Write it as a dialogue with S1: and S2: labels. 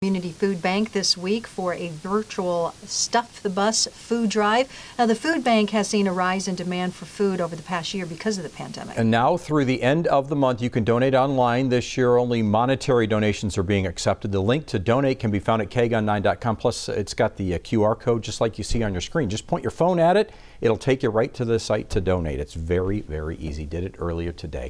S1: Community Food Bank this week for a virtual Stuff the Bus food drive. Now, the food bank has seen a rise in demand for food over the past year because of the pandemic.
S2: And now through the end of the month, you can donate online. This year, only monetary donations are being accepted. The link to donate can be found at KGUN9.com. Plus, it's got the QR code just like you see on your screen. Just point your phone at it. It'll take you right to the site to donate. It's very, very easy. Did it earlier today.